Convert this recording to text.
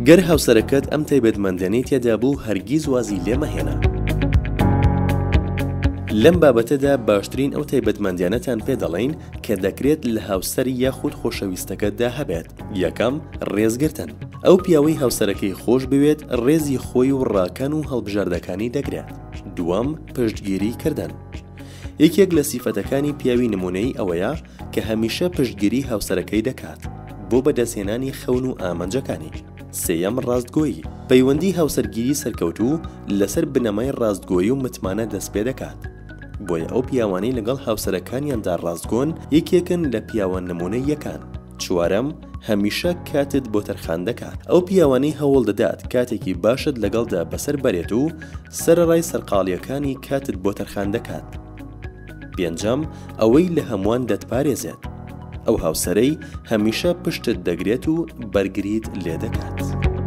گەر هاوسەرەکەت ئەم تایبەتمەندانەی تێدا بوو هەرگیز وازی لێ مەهێنا. لەم بابەتەدا باشترین ئەو تایبەتمەندیانەتان پێ دەڵێن کە دەکرێت لە هاوسەری یاخود خۆشەویستەکەتدا هەبێت. یەکەم، ڕێزگرتن. ئەو پیاوەی هاوسەرەکەی خۆش بوێت ڕێزی خۆی و ڕاکەن و هەڵبژاردەکانی دەگرێت. دووەم، پشتگیری کردن. یەکێک لە سیفەتەکانی پیاوی نمونەی ئەوەیە کە هەمیشە پشتگیری هاوسەرەکەی دەکات بۆ بەدەستهێنانی خەون و ئامانجەکانی. سێیەم، ڕاستگۆیی. پەیوەندی هاوسەرگیری سەرکەوتوو لەسەر بنەمای ڕاستگۆیی و متمانە دەست پێ دەکات. بۆیە ئەو پیاوانەی لەگەڵ هاوسەرەکانیاندا ڕاستگۆن یەکێکن لە پیاوە نمونەی یەکان. چوارەم، هەمیشە کاتت بۆ تەرخان دەکات. ئەو پیاوانەی هەوڵ دەدات کاتێکی باشت لەگەڵدا بەسەر بەرێت و سەرەڕای سەرقاڵیەکانی کاتت بۆ تەرخان دەکات. پێنجەم، ئەوەی لە هەمووان دەتپارێزێت. ئەو هاوسەرەی هەمیشە پشتت دەگرێت و بەرگریت لێ دەکات.